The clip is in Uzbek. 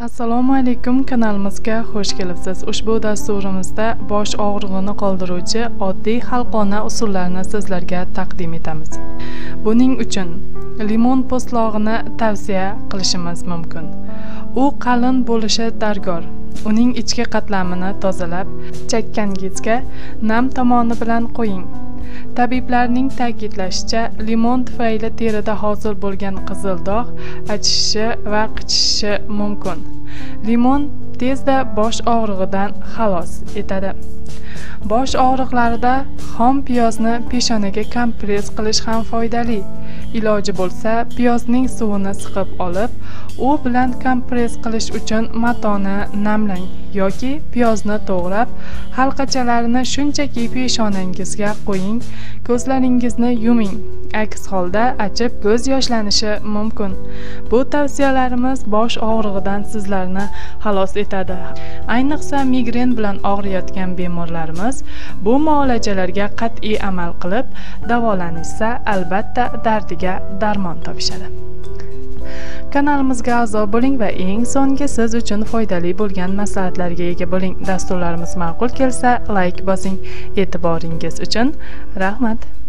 Assalomu alaykum, kanalimizga xush kelibsiz. Ushbu dasturimizda bosh og'rig'ini qoldiruvchi oddiy xalqona usullarni sizlarga taqdim etamiz. Buning uchun limon po'stlog'ini tavsiya qilishimiz mumkin. U qalin bo'lishi darkor. Uning ichki qatlamini tozalab, chakkangizga nam tomoni bilan qo'ying. Tabiblarning ta'kidlashicha, limon tufayli terida hosil bo'lgan qizil dog' achishishi va qichishishi mumkin. Limon tezda bosh og'rig'idan xalos etadi. Bosh og'riqlarida xom piyozni peshonaga kompress qilish ham foydali. Iloji bo'lsa, piyozning suvini siqib olib, u bilan kompress qilish uchun matoni namlang yoki piyozni to'g'rab, halqachalarini shunchaki peshonangizga qo'ying, ko'zlaringizni yuming. Aks holda achib ko'z yoshlanishi mumkin. Bu tavsiyalarimiz bosh og'rig'idan sizlarni xalos etadi. Ayniqsa migren bilan og'riyotgan bemorlarimiz bu muolajalarga qat'iy amal qilib, davolanishsa, albatta dardiga darmon topishadi. Kanalimizga a'zo bo'ling va eng so'nggi siz uchun foydali bo'lgan maslahatlarga ega bo'ling. Dasturlarimiz ma'qul kelsa, like bosing. E'tiboringiz uchun rahmat.